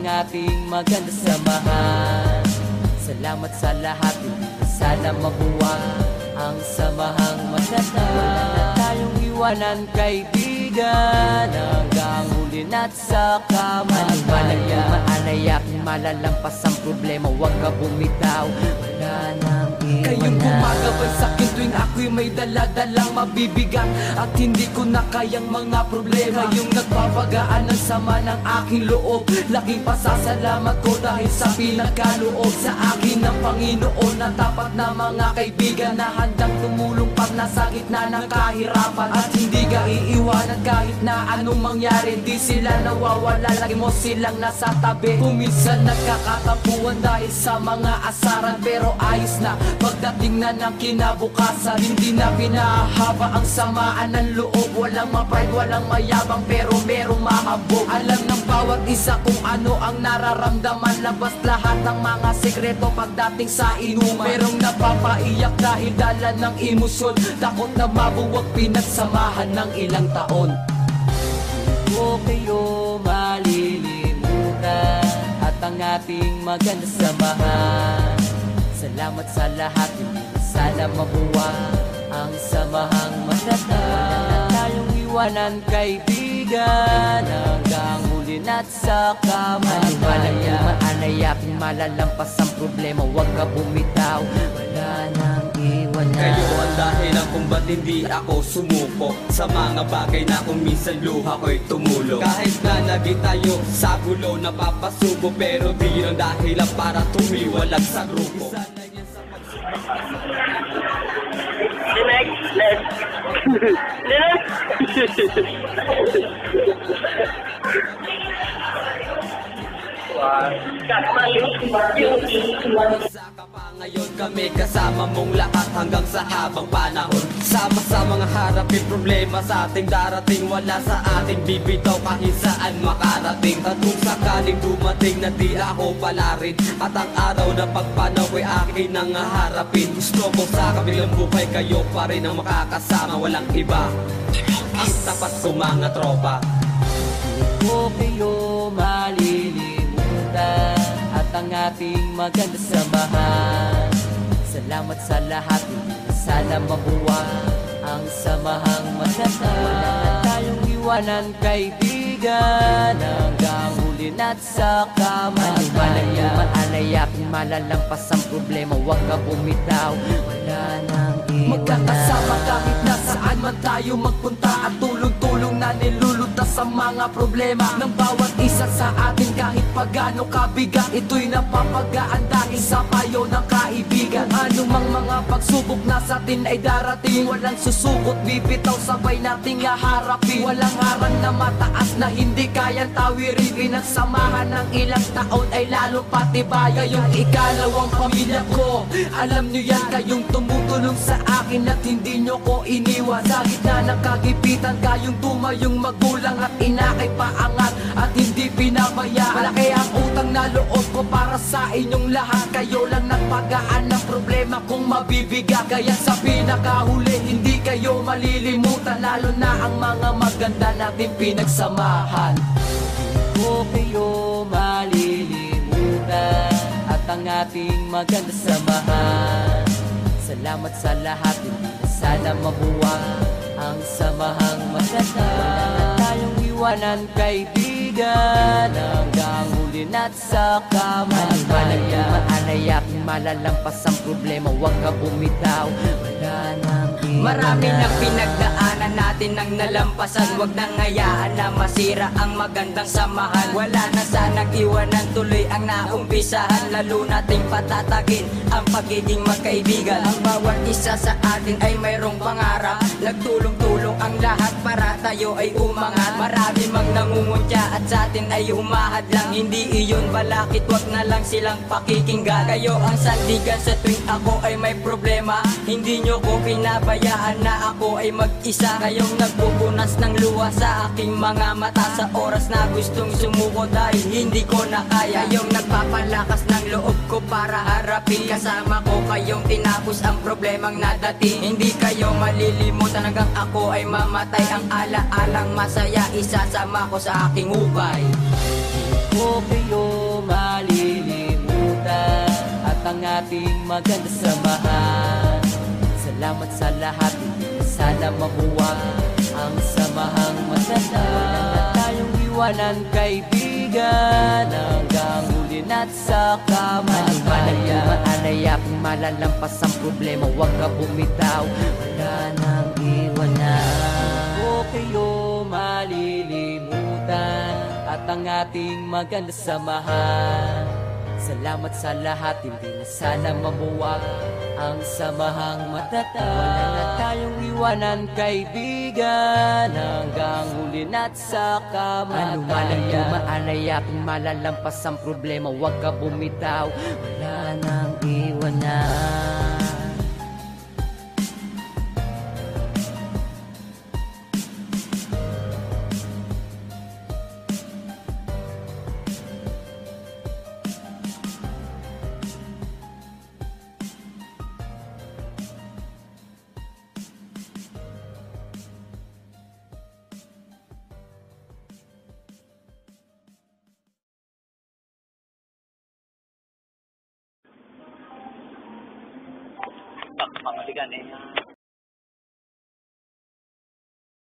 ang ating maganda samahan. Salamat sa lahat, hindi na sana mabuwang ang samahang maganda. Wala na tayong iwanan kaibigan, hanggang huli na't sa kamatayan. Maalayak, malalampas ang problema, huwag ka bumitaw, wala nang iwanan. Kayong gumagabay sa'kin tuwing ako'y may daladalang mabibigat at hindi ko na kayang mga problema. Yung nagpapagaan ng sama ng aking loob, laking pasasalamat ko dahil sa pinagkaloob sa akin ng Panginoon na tapat na mga kaibigan na handang tumulong pag nasa gitna ng kahirapan. At hindi ka iiwanan kahit na anong mangyari, di sila nawawala, lagi mo silang nasa tabi. Kuminsan nagkakatampuan dahil sa mga asaran, pero ayos na pagdating na ng kinabukasan. Hindi na pinahaba ang samaan ng loob, walang ma-pride, walang mayabang, pero merong mahambog. Alam ng bawat isa kung ano ang nararamdaman, labas lahat ng mga sekreto pagdating sa inuman. Merong napapaiyak dahil dala ng emosyon, takot na mabuwag pinagsamahan ng ilang taon. O kayo malilimutan at ang ating maganda samahan. Salamat sa lahat, hindi na sana mabuwang ang samahang maganda. Wala na tayong iwanan kaibigan, hanggang huli na't sa kamatayan. Maalayak, malalampas ang problema, huwag ka bumitaw, wala nang iwanan. Kayo ang dahilan kung ba't hindi ako sumuko sa mga bagay na kung minsan luha ko'y tumulo. Kahit na naging tayo sa gulo napapasubo, pero di yun ang dahilan para tumiwalag sa grupo. Saka pa ngayon kami kasama mong lahat hanggang sa habang panahon. Sama-sama nga harapin problema sa ating darating, wala sa ating bibitaw kahit saan makarating. At kung sakaling dumating na di ako pala rin, at ang araw na pagpanaw ay akin nang harapin. Gusto ko sa kabilang buhay kayo pa rin ang makakasama, walang iba ang tapat ko mga tropa. O kayo malilimutan at ang ating maganda samahan. Salamat sa lahat, hindi na sana mabuwang ang samahang maganda. Wala na tayong iwanan kaibigan, hanggang huli na't sa kamatayan. Maalayak, malalampas ang problema, huwag ka bumitaw, wala nang iwanan. Magkakasama kahit nasaan man tayo magpunta, at tulong-tulong na nilulutas sa mga problema ng bawat isa sa atin. Kahit pagano kabigat, ito'y napapagaan dahil sa payo ng kaibigan. Anumang mga pagsubok na sa atin ay darating, walang susukot, bibitaw, sabay nating haharapin. Walang harang na mataas na hindi kayang tawirin. Pinagsamahan ng ilang taon ay lalo patibay. Kayong ikalawang pamilya ko, alam nyo yan, kayong tumutulong sa akin at hindi nyo ko iniwan. Sa gitna ng kagipitan, kayong tumayong magulang at inakay paangat at hindi pinabaya. Malaki ang utang na loob ko para sa inyong lahat. Kayo lang nagpagaan ng problema kung mabibigat. Kaya sa pinakahuli, hindi kayo malilimutan, lalo na ang mga maganda natin pinagsamahan. O kayo malilimutan at ang ating maganda samahan. Salamat sa lahat, hindi na sana mabuwang ang samahang maganda. Wala na tayong iwanan kaibigan, hanggang huli na't sa kamatayan. Maalayak, malalampas ang problema, huwag ka bumitaw, wala nang iwanan. Marami na pinagdaanan natin ng nalampasan, wag nang hayaan na masira ang magandang samahan. Wala na sanang iwanan, tuloy ang naumpisahan, lalo nating patatagin ang pagiging magkaibigan. Ang bawat isa sa atin ay mayroong pangarap, nagtulong-tulong ang lahat para tayo ay umangat. Marami mang nangunguntya at sa atin ay humahad lang, hindi iyon balakit, wag na lang silang pakikinggan. Kayo ang sandigan sa tuwing ako ay may problema, hindi nyo ko pinabayaan na ako ay mag-isa. Kayong nagpupunas ng luha sa aking mga mata sa oras na gustong sumuko dahil hindi ko na kaya. Kayong nagpapalakas ng loob ko para harapin, kasama ko kayong tinapos ang problemang nadating. Hindi kayo malilimutan hanggang ako ay mamatay, ang ala-alang masaya isasama ko sa aking hukay. O kayo ating maganda samahan. Salamat sa lahat, hindi na sana mabuwag ang samahang maganda. Wala na tayong iwanan, kaibigan, hanggang huli na't sa kamatayan. Alaya kung malalampas ang problema, huwag ka bumitaw, wala nang iwanan. O kayo malilimutan at ang ating maganda samahan. Salamat sa lahat, hindi na sana mabuwag ang samahang matatag. Wala na tayong iwanan, kaibigan, hanggang huli na't sa kamatayan. Anuman ang dumaalaya kung malalampas ang problema, huwag ka bumitaw, wala nang iwanan. Pangaligan eh.